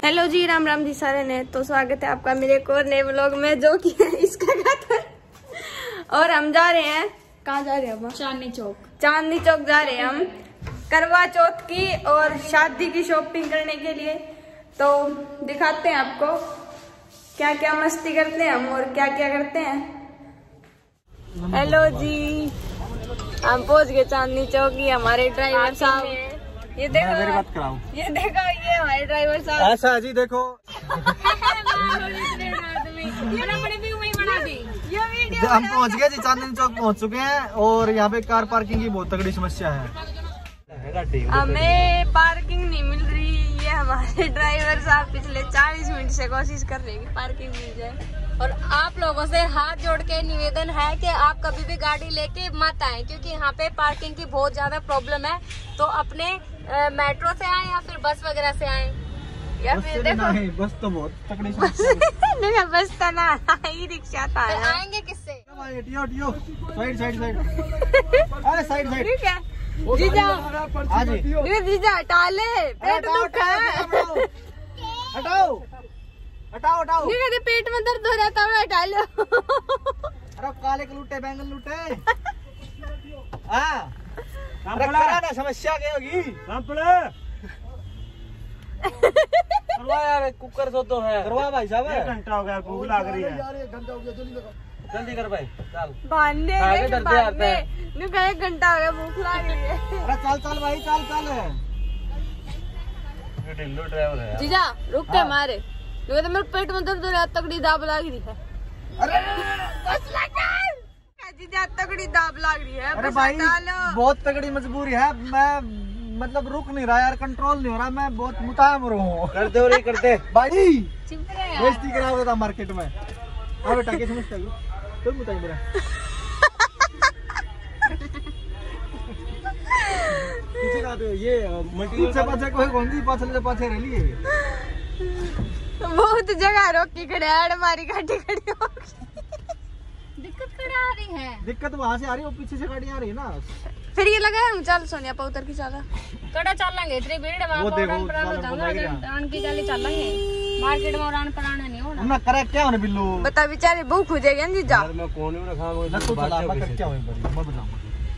Hello ji, Ram Ram ji सारे ने। तो स्वागत है आपका मेरे एक और नए व्लॉग में, जो कि है इसका घर। और हम जा रहे हैं, कहाँ जा रहे हैं हम? चांदनी चौक। चांदनी चौक जा रहे हैं हम करवा चौथ की और शादी की शॉपिंग करने के लिए। तो दिखाते हैं आपको क्या क्या मस्ती करते हैं हम और क्या क्या करते हैं। हेलो जी, हम पहुंच गए चांदनी चौक। ये हमारे ड्राइवर साहब, ये देखो, मेरी बात कराओ। ये देखो, ये हमारे ड्राइवर साहब। ऐसा जी देखो, हम पहुंच गए जी, चांदनी चौक पहुंच चुके हैं और यहाँ पे कार पार्किंग की बहुत तगड़ी समस्या है। हमें पार्किंग नहीं मिल रही। ये हमारे ड्राइवर साहब पिछले 40 मिनट से कोशिश कर रहे हैं कि पार्किंग मिल जाए। और आप लोगों से हाथ जोड़ के निवेदन है कि आप कभी भी गाड़ी लेके मत आए, क्योंकि यहाँ पे पार्किंग की बहुत ज्यादा प्रॉब्लम है। तो अपने मेट्रो से आए या फिर बस वगैरह से आए, या फिर देखो बस तो बहुत तगड़ी समस्या है। बस तो ना, ई रिक्शा था। आएंगे किससे? साइड साइड साइड, अरे साइड साइड। ठीक है जीजा, जीजा हटा ले, पेट दुख है। हटाओ हटाओ हटाओ, पेट में दर्द हो रहा था, हटा लो। अरे काले के लूटे, बैंगन लूटे। हाँ ना, समस्या क्या होगी? करवा यार, कुकर तो है, करवा भाई साहब। 1 घंटा हो गया, भूख लग रही है। जल्दी कर भाई, चल बांधे आगे दर्दे आते हैं। 1 घंटा हो गया, भूख लग रही है। अरे चल चल भाई, चल चल। ढिल्लो ड्राइवर है जीजा, रुक के मारे। तो मेरे पेट में दर्द हो रहा, तगड़ी दाब लग रही है। अरे बस लगा जीजा, तगड़ी दाब लग रही है। अरे भाई बहुत तगड़ी मजबूरी है, मैं मतलब रुक नहीं रहा यार, कंट्रोल नहीं हो रहा, मैं बहुत मुतायम हूँ। करते हो रही करते भाई, बेइज्जती करा हुआ था मार्केट में। हाँ बेटा, क्या समझता है तो मुतायम मेरा। पीछे का तो ये मटीरियल से पाछे कोई कौन सी पाछले से पाछे रह लिए। बहुत जगह रोकी खड़े, हमारी गाड़ी खड़ी हो गई। दिक्कत कड़ा आ रही है, दिक्कत वहाँ से आ रही है, वो पीछे से गाड़ी आ रही है ना। फिर ये लगा हम चल सोनिया पर उतर की चला कड़ा चलेंगे। इतनी भीड़ है वो देखो, की चले चलेंगे मार्केट में, उड़ान पराना नहीं होना। ना करे क्या होने बिल्लू, बता बेचारे भूख हो जाएगी जीजा। मैं कौन रखा मैं तो चला, मैं कर क्या हूं।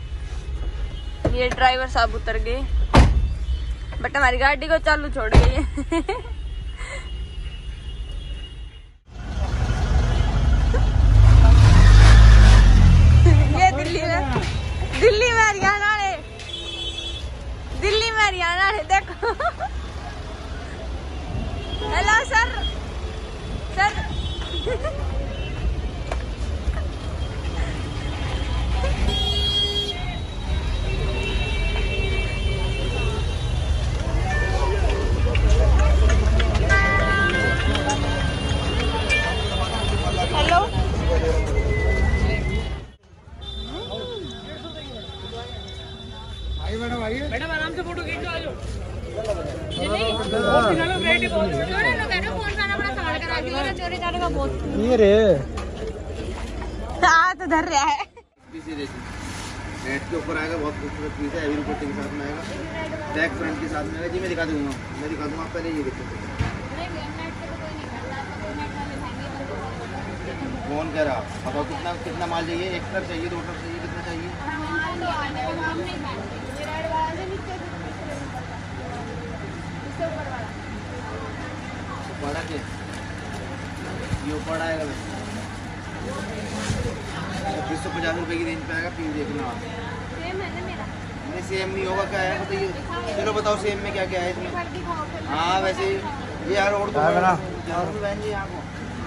ये ड्राइवर साहब उतर गए, बट हमारी गाड़ी को चालू छोड़ गई। ये दिल्ली में हरियाणा रे, दिल्ली में हरियाणा रे, देखो। Hello sir, sir. Hello, madam आराम से फोटो खींचो, आ जाओ। ये रे हाथ धर रहा है। नेट के ऊपर आएगा, बहुत खूबसूरत पीस है, हेवी दुपट्टे के साथ में आएगा, टैग फ्रंट के साथ में आएगा जी। मैं दिखा दूंगा आप पहले ये देखो। कौन कह रहा, बताओ कितना माल चाहिए? 1 ट्रक चाहिए, 2 ट्रक चाहिए, कितना चाहिए? बड़ा के ये ऊपर आएगा 250 रुपए की रेंज पे आएगा। पीस देखना, नहीं सेम नहीं होगा, क्या है बताइए। चलो बताओ सेम में क्या क्या है इसमें। हाँ वैसे ये यार और तो बहन जी यहाँ को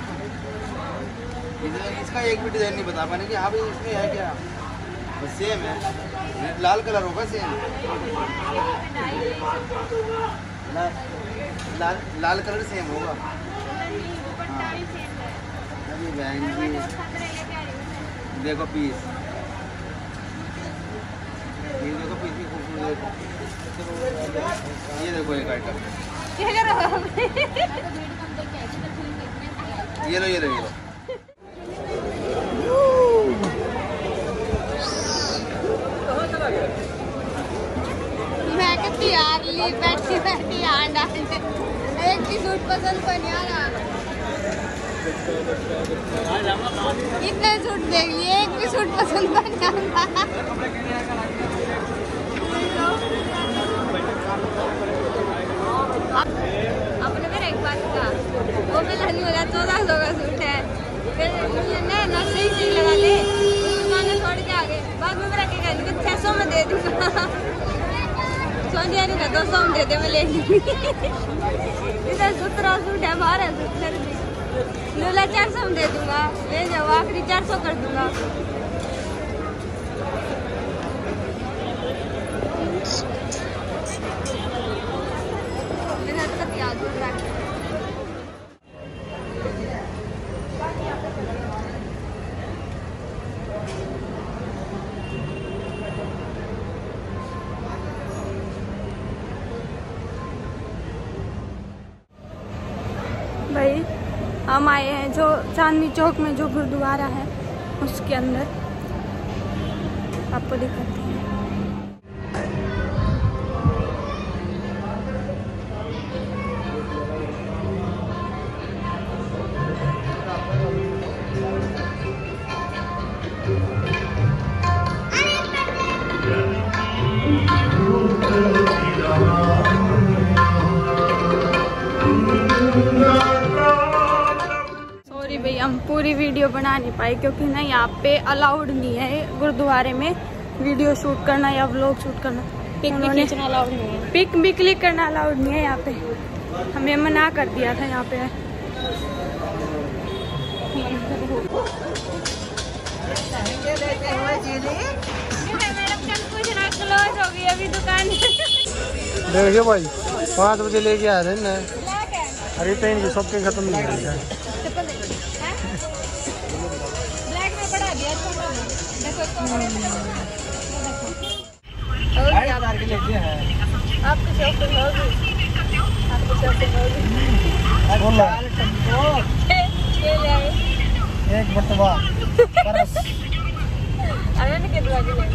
इसका एक भी डिजाइन नहीं बता पाने कि हाँ भाई इसमें है क्या। बस सेम है, लाल कलर होगा सेम, लाल कलर सेम होगा। हाँ अभी बहन जी देखो पीस, ये देखो पीस की खूबसूरत, ये देखो एक आइटम, ये लो ये लो ये लो। मैं कहती यार ली बैठी बैठी आंडा एक भी सूट पसंद पर नहीं आ रहा। इतने सूट देख लिए, एक भी सूट पसंद पर नहीं आ रहा। अपने मेरा एक बात का वो भी नहीं हो रहा, 1400 का सूट है। फिर नर्सरी चीज लगा ले, दुकानें छोड़ के आ गए। बाद में मेरा क्या कहने 600 में दे दूंगा। सोनिया ने 200 में दे दे, मैं ले लूंगी। इधर 17 सूट है, 12 सूट 400 में दे दूंगा। ले जाओ, आखिरी 400 कर दूंगा। भाई हम आए हैं जो चांदनी चौक में जो गुरुद्वारा है उसके अंदर, आपको दिखाते हैं। सॉरी भाई, हम पूरी वीडियो बना नहीं पाए क्योंकि ना यहाँ पे अलाउड नहीं है गुरुद्वारे में वीडियो शूट करना या व्लॉग शूट करना। पिक भी खींचना अलाउड नहीं है, पिक भी क्लिक करना अलाउड नहीं है यहाँ पे। हमें मना कर दिया था यहाँ पे। क्लोज हो गई अभी दुकान। देखिए भाई 5 बजे लेके आ रहे हैं। अरे ट्रेन की शॉपिंग खत्म नहीं हुई है। ब्लैक में बढ़ा दिया आपकी शॉपिंग होगी, आपकी शॉपिंग होगी। ये ले आए एक बटवा परस अरे के दुआ के ले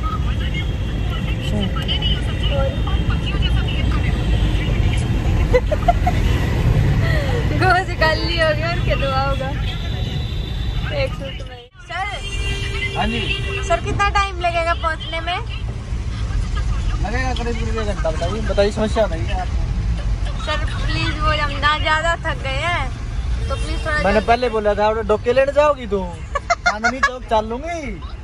गोश गली होगी और क्या दुआ होगा। एक सूट में सर। हाँ जी सर, कितना टाइम लगेगा पहुंचने में? लगेगा करीब 1 घंटा। बताइए समस्या नहीं है आपको। सर प्लीज, वो हम ना ज्यादा थक गए हैं तो प्लीज थोड़ा। मैंने पहले बोला था डोके लेने जाओगी तू। चांदनी चौक चल लूंगी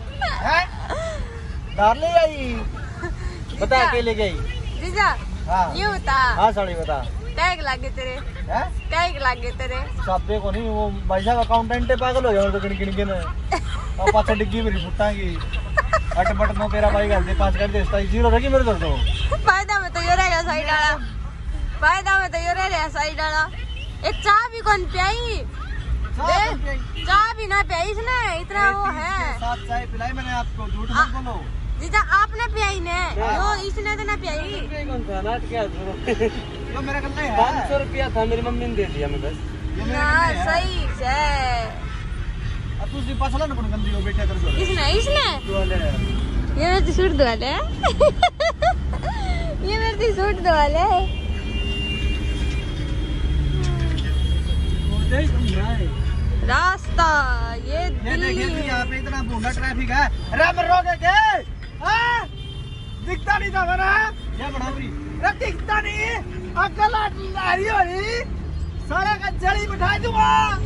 दार ले आई। बता अकेले गई जीजा। हाँ ये बता। हाँ साड़ी बता क्या लागे तेरे, क्या लागे तेरे? साबे को नहीं, वो भाई साहब अकाउंटेंट पागल हो जाओ तो गिन गिन और पाछे डिग्गी मेरी फुटांगी। अट बट नो तेरा भाई कर दे 5 कर दे 0 रहेगी मेरे तो। फायदा में तो ये रहेगा साइड डाला, फायदा में तो ये रहेगा साइड डाला। एक चाय भी कौन पियाई? चाय भी ना पियाई इसने, इतना वो है। 7 चाय पिलाई मैंने आपको, झूठ मत बोलो। जीजा आपने पियाई ने, यो इसने तो ना पियाई। तो मेरा गलती है। 500 रुपया था, मेरी मम्मी ने दे दिया मैं बस। ना सही है। अब तू सी पाछला ना कोन गंदी हो बेटा कर दो। इसने इसने ये मेरी सूट दुआले है। ये मेरी सूट दुआले है। रास्ता ये दिल्ली देखिए यहाँ पे इतना भूंडा ट्रैफिक है। अरे मैं रोके के दिखता नहीं था मेरा। क्या बढ़ावरी दिखता नहीं, अकल लारी हो रही सारा का जड़ी बिठा दूंगा।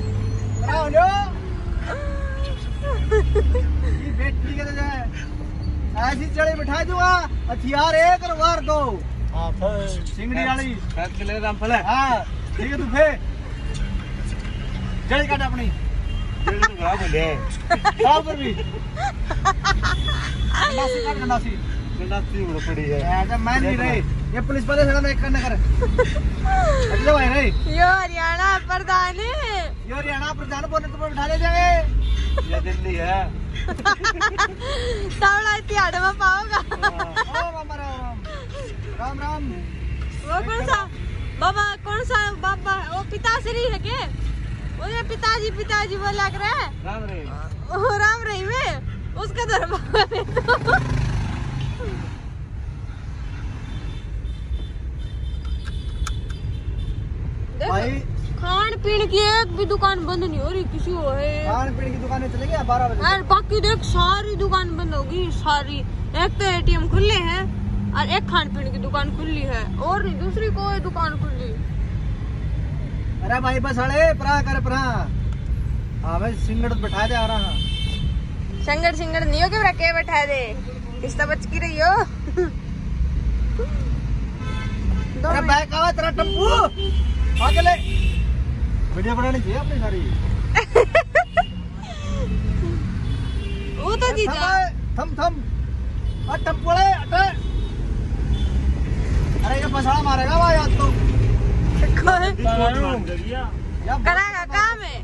ये बेटी के जाए ऐसी जड़ी बिठा दूंगा। हथियार 1 और वार 2। हाँ सिंगड़ी वाली रामफल है। हाँ ठीक है, तू फे जड़ी काट अपनी पर भी गंडासी पड़ी है। जब मैं नहीं रही ये पुलिस वाले से करना कर। अगले भाई रही यो हरियाणा प्रधान है, यो हरियाणा प्रधान बोलने तो बिठा ले जाए। ये दिल्ली है। तावड़ा तिहाड़ में पाओगा। राम राम राम राम। वो कौन सा बाबा, कौन सा बाबा? वो पिताश्री है के? वो पिताजी पिताजी वो लग रहा है। राम रही, राम रही में उसका दरबार है। तो भाई खान पीन की एक भी दुकान बंद नहीं हो रही, किसी को है खान पीने की दुकानें चलेंगी 12 बजे और बाकी देख सारी दुकान बंद होगी सारी। एक तो एटीएम खुले हैं और एक खान पीने की दुकान खुली है और नहीं दूसरी कोई दुकान खुली। अरे भाई बस अड़े परा कर परा। हाँ भाई सिंगड़ बैठा दे आ रहा। सिंगड़ नहीं हो के के बैठा दे, किस्ता बच की रही हो। अरे बैग आवा तेरा टप्पू आगे ले। वीडियो बनानी चाहिए अपनी सारी। वो तो जीजा थम टप्पू ले अटे। अरे ये बसाड़ा मारेगा भाई आज तो। करागा काम है।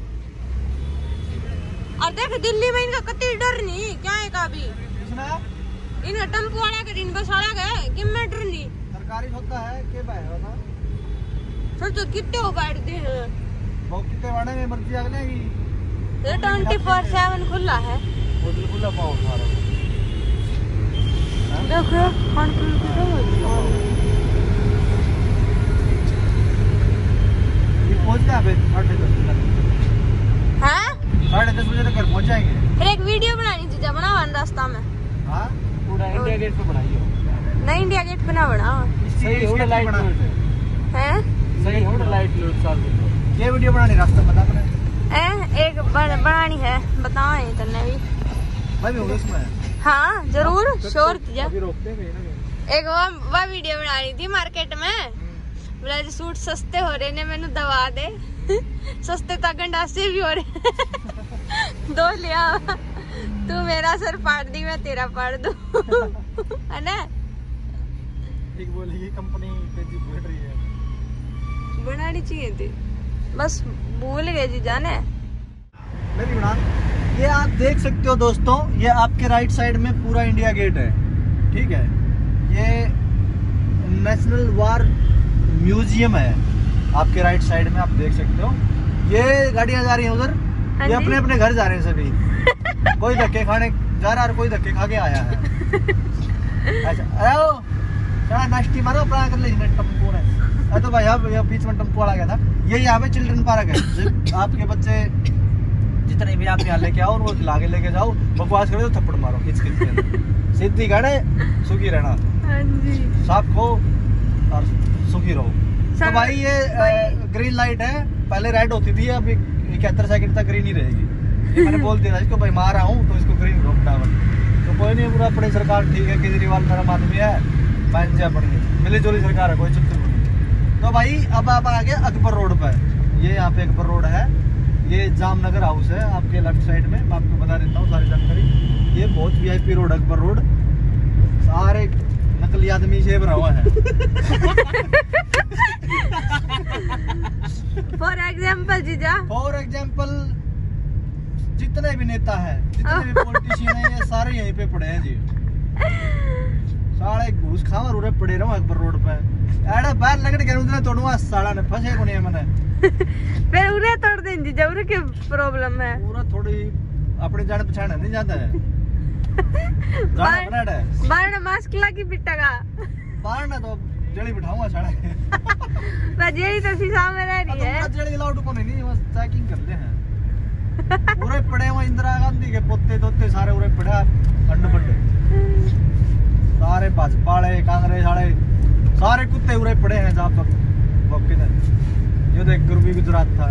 और देख दिल्ली में इनका कति डर नहीं क्या है का भी इनका टेम्पो वाला के दिन बस वाला गए कि मैं डर नहीं सरकारी होता है के भाई होता सोचो कितने हो बैठते हैं वो कितने वाड़े में मर्जी अगले की ये 24/7 खुला है। होटल खुला पाओ सारा देखो खान पीन की पहुंचना है 10:30 हाँ 10:30 बजे तक घर पहुंच जाएंगे। फिर एक वीडियो बनानी चीजा बनावा रास्ता में। हाँ पूरा इंडिया गेट पे बनाइए। नहीं इंडिया गेट पे ना बना सही होड़ा लाइट लोड है सही होड़ा लाइट लोड साल ये वीडियो बनानी रास्ता बता मैंने एक बनानी है बताओ इतने भी मैं भी होगा इसमें। हाँ जरूर श्योर कीजिए। अभी रोकते हैं कहीं ना कहीं। एक वो वीडियो बनानी थी मार्केट में बोला सूट सस्ते हो रहे ने मैंने दबा दे सस्ते तक गंडासे भी हो रहे दो लिया तू मेरा सर फाड़ दी मैं तेरा फाड़ दूं है ना। ठीक बोली ये कंपनी तेजी बढ़ रही है बनानी चाहिए थी बस भूल गए जी जाने। मेरी बना ये आप देख सकते हो दोस्तों ये आपके राइट साइड में पूरा इंडिया गेट है ठीक है। ये नेशनल वार म्यूजियम है आपके राइट साइड में आप देख सकते हो। ये गाड़ियां जा रही हैं उधर ये अपने अपने घर जा रहे हैं सभी कोई धक्के खाने जा रहा है और कोई धक्के खा के आया है। अच्छा आओ चला नाश्ती मारो अपना कर ले टम्पू ने तो भाई अब बीच में टम्पू वाला गया था। ये यहाँ पे चिल्ड्रन पार्क है आपके बच्चे जितने भी आप यहाँ लेके आओ और वो खिला के लेके जाओ बकवास करो तो थप्पड़ मारो खिंच खिंच के सीधी गाड़े सुखी रहना साफ खो और सुखी रहो। तो भाई ये ग्रीन लाइट है पहले रेड होती थी अब 71 सेकंड तक ग्रीन ही रहेगी। मैंने बोल दिया इसको भाई मार रहा हूँ तो इसको ग्रीन रोक डावर तो कोई नहीं पूरा अपनी सरकार ठीक है केजरीवाल मेरा आदमी है मान जा अपनी मिली जुली सरकार है कोई चक्कर नहीं। तो भाई अब आप आ गए अकबर रोड पर ये यहाँ पे अकबर रोड है ये जामनगर हाउस है आपके लेफ्ट साइड में मैं आपको बता देता हूँ सारी जानकारी। ये बहुत VIP रोड अकबर रोड सारे नकली आदमी से भरा हुआ है। फॉर एग्जाम्पल जितने भी नेता है जितने भी पॉलिटिशियन है ये सारे यहीं पे पड़े हैं जी साले घूस खावा रूरे पड़े रहो अकबर रोड पे एड़ा बाहर लगड़ के उधर तोड़वा साला ने फंसे को नहीं मैंने फिर उन्हें तोड़ दें जी जरूर की प्रॉब्लम है पूरा थोड़ी अपने जाने पहचान नहीं जाता है बारना मास्क लगी पिट्टा का बारना तो जड़ी बिठाऊंगा साला जेड़ी तो शीशा में रह रही है जड़ी लाउड को नहीं बस चेकिंग कर ले हैं पूरे पड़े हुए इंदिरा गांधी के पोते तोते सारे पूरे पड़े अंड बड्डे सारे भाजपा वाले कांग्रेस वाले सारे कुत्ते पूरे पड़े हैं जहाँ तक मौके थे ये देख गुरबी गुजरात था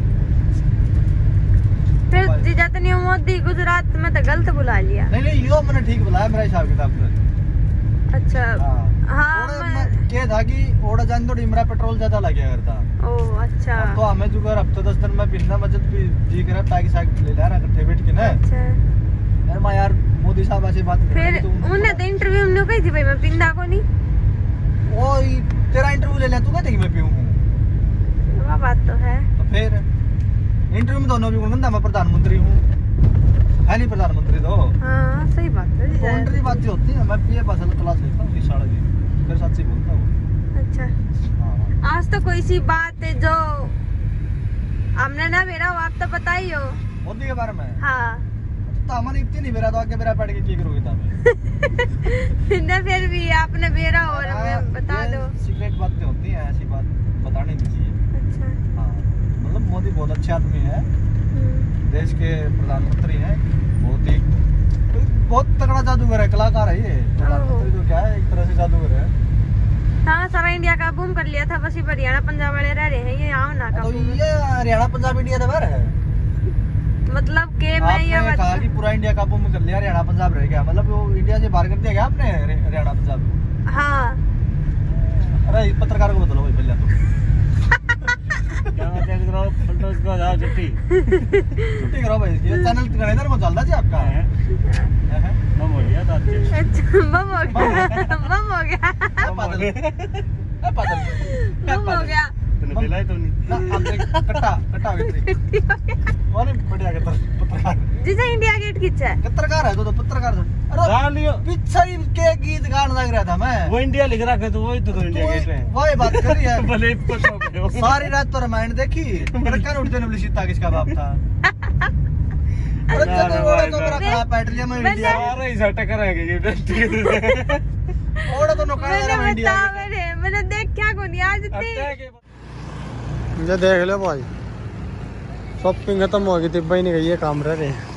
फिर जितनी मोदी गुजरात में तो गलत बुला लिया। नहीं यो मैंने ठीक बुलाया मेरा हिसाब किताब से। अच्छा हाँ क्या था कि ओड़ा जान तो मेरा पेट्रोल ज्यादा लग गया करता। ओ अच्छा तो हमें जो कर हफ्ते 10 दिन में बिना बचत भी जी करे ताकि साइकिल ले ले रहा इकट्ठे बैठ के ना। अच्छा मैं यार मोदी साहब ऐसी बात फिर उन्हें तो इंटरव्यू में कही थी भाई मैं पिंदा को नहीं ओ तेरा इंटरव्यू ले लिया तू कहते कि मैं पीऊं वो बात तो है। तो फिर इंटरव्यू में दोनों भी बोलता मैं प्रधानमंत्री हूँ है नहीं प्रधानमंत्री तो हाँ सही बात है बाउंड्री बातें होती है मैं पीए पास क्लास लेता हूँ इस साल की फिर सच्ची बोलता हूँ। अच्छा आज तो कोई सी बात है जो हमने ना मेरा हो आप तो बताई हो मोदी के बारे में। हाँ तो हमने इतनी नहीं मेरा तो आके मेरा पढ़ के की करोगे तब फिर भी आपने मेरा और बता दो सीक्रेट बातें होती हैं ऐसी बात बतानी नहीं चाहिए। अच्छा बहुत अच्छे आदमी है, देश के प्रधानमंत्री हैं, बहुत तगड़ा जादूगर है, कलाकार है ये प्रधानमंत्री। तो क्या है, एक तरह से जादूगर है। हाँ, सारा इंडिया का बूम कर लिया था, बस हरियाणा पंजाब वाले रह रहे हैं, ये यहाँ ना का तो ये हरियाणा पंजाब इंडिया दबा है, मतलब के मैं ये कहा कि पूरा इंडिया का बूम कर लिया, हरियाणा पंजाब रह गया, मतलब वो इंडिया से बाहर कर दिया क्या आपने हरियाणा पंजाब? हाँ। अरे पत्रकार को बदलो भाई पहले तो छुट्टी करो भाई, ये चैनल इधर में चलता जी आपका बम हो गया, बम हो गया जिसे इंडिया गेट खींचा है, पत्रकार है तो पत्रकार पीछे के गीत गाने लग रहा था मैं, वो इंडिया लिख रहा है तो वही तो इंडिया गेट में वही बात कर रही है। भले सारी रात तो रामायण देखी, लड़का उठते ने सीता किसका बाप था। पेट्रोलियम मैंने देख क्या को नहीं आज मुझे देख लो भाई, शॉपिंग खत्म हो गई थी, भाई नहीं गई, ये काम रह रहे हैं।